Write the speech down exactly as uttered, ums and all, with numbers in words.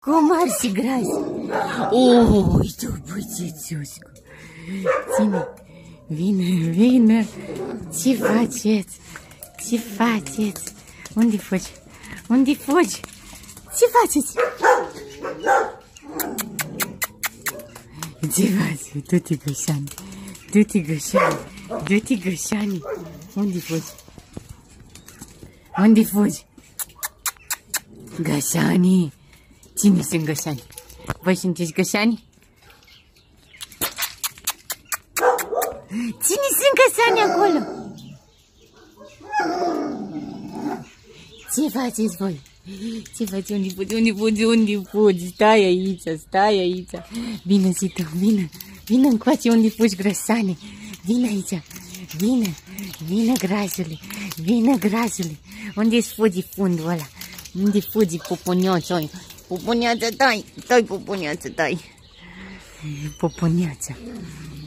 Cum ar fi gras? Oh, uite-o, băiețoscu. Ține, vină, vină. Ce faceți? Ce faceți? Unde fugi? Unde fugi? Ce faceți? Ce faci? Du-te, Gășani. Du-te, Gășani. Du-te, Gășani. Unde fugi? Unde fugi? Gășani. Cine sunt gășani? Voi sunteți gășani? Cine sunt gășani acolo? Ce faceți voi? Ce faci? Unde fugi? Unde fugi? Unde fugi? Stai aici, stai aici. Vină, Zitu, vină. Vină încoace, unde fugi, grăsane. Vină aici. Vină. Vină, grasule. Vină, grasule. Unde-ți fugi fundul ăla? Unde fugi, pupunioțoi? Pupuneața, tai, tai, pupuneața, tai. Pupuneața.